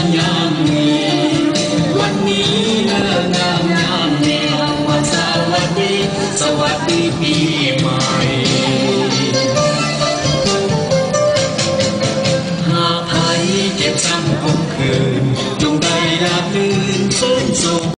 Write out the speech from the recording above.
ยามนี้วันนี้เลิกงามยามนี้วันสวัสดีสวัสดีปีใหม่หากใครเจ็บช้ำคมคืน